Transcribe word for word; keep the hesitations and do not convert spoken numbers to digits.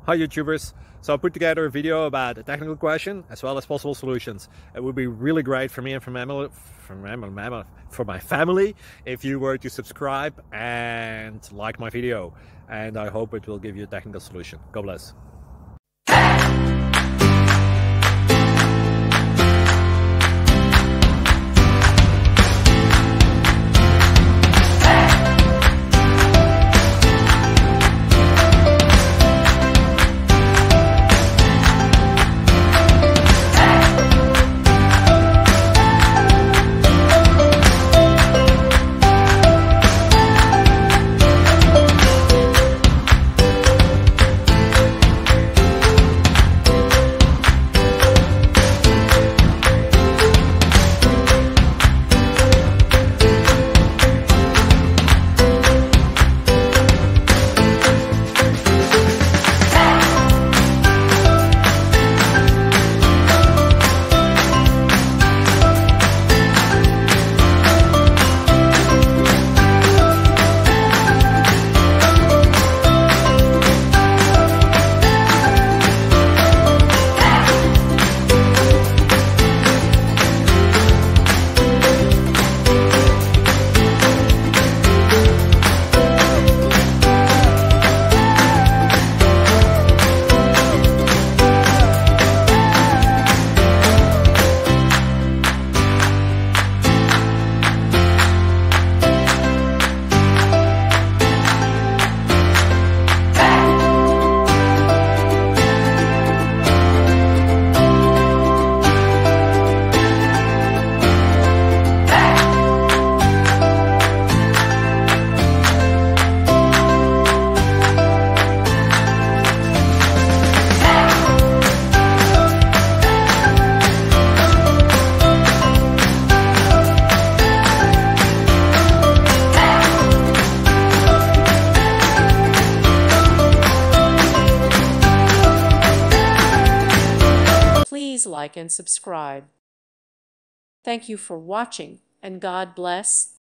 Hi YouTubers! So I put together a video about a technical question as well as possible solutions. It would be really great for me and for my, for my, for my family if you were to subscribe and like my video. And I hope it will give you a technical solution. God bless. Please like and subscribe. Thank you for watching, and God bless.